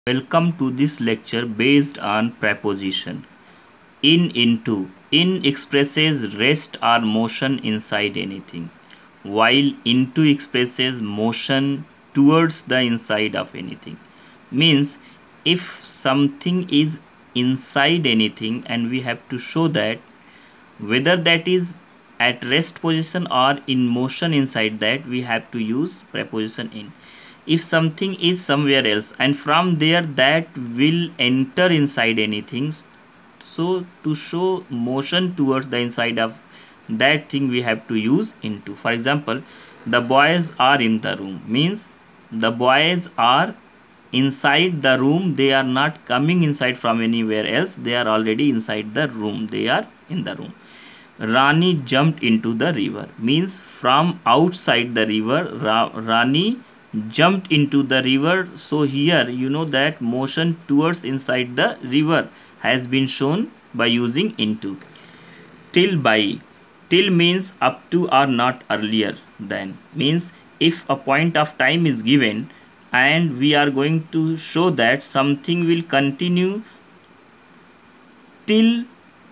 Welcome to this lecture based on preposition. Into. In expresses rest or motion inside anything, while into expresses motion towards the inside of anything. Means if something is inside anything and we have to show that whether that is at rest position or in motion inside that, we have to use preposition in. If something is somewhere else and from there that will enter inside anything, so to show motion towards the inside of that thing we have to use into. For example, the boys are in the room means the boys are inside the room, they are not coming inside from anywhere else, they are already inside the room, they are in the room. Rani jumped into the river means from outside the river Rani jumped into the river. So here you know that motion towards inside the river has been shown by using into. Till by. Till means up to or not earlier than. Means if a point of time is given and we are going to show that something will continue till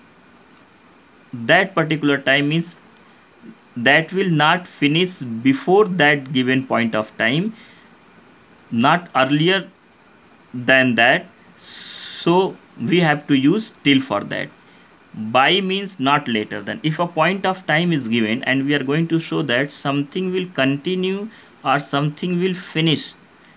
that particular time, means that will not finish before that given point of time, not earlier than that, so we have to use till for that. By means not later than. If a point of time is given and we are going to show that something will continue or something will finish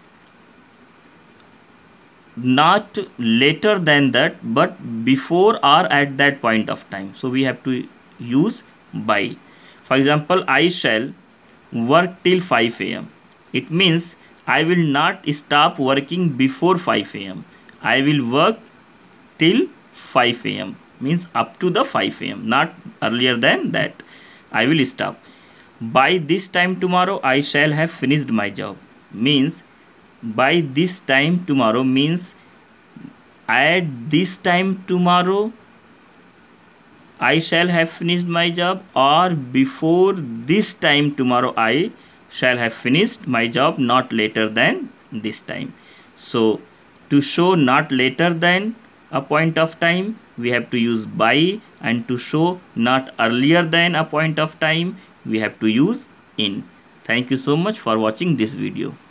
not later than that but before or at that point of time, so we have to use by. For example, I shall work till 5 am. It means I will not stop working before 5 am. I will work till 5 am. Means up to the 5 am, not earlier than that. I will stop. By this time tomorrow, I shall have finished my job. Means by this time tomorrow means at this time tomorrow I shall have finished my job, or before this time tomorrow I shall have finished my job, not later than this time. So to show not later than a point of time we have to use by, and to show not earlier than a point of time we have to use in. Thank you so much for watching this video.